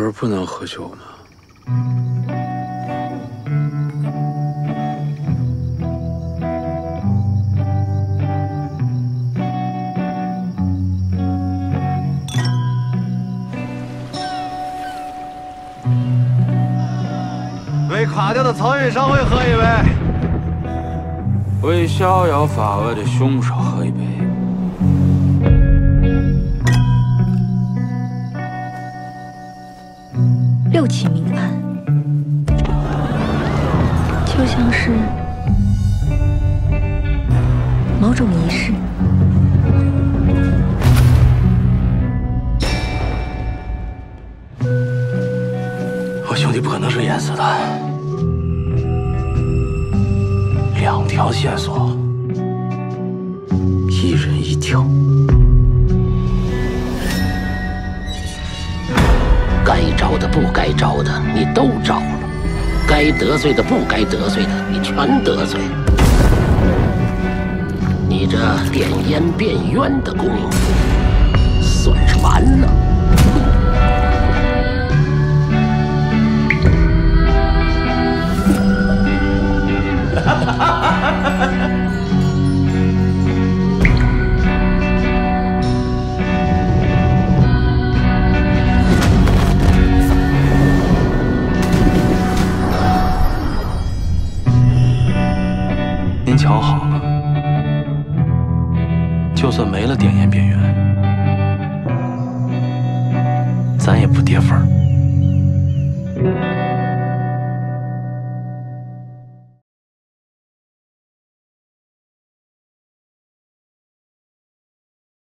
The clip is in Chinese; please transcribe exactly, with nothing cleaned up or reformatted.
不是不能喝酒吗？ 为垮掉的曹云商会喝一杯， 为逍遥法外的凶手喝一杯。 六起命案，就像是某种仪式。 我兄弟不可能是淹死的，两条线索，一人一条。 该招的不该招的，你都招了；该得罪的不该得罪的，你全得罪了。你这点烟变冤的功夫，算是完了。哈哈哈哈哈！ 您瞧好了，就算没了点烟变冤，咱也不跌份儿。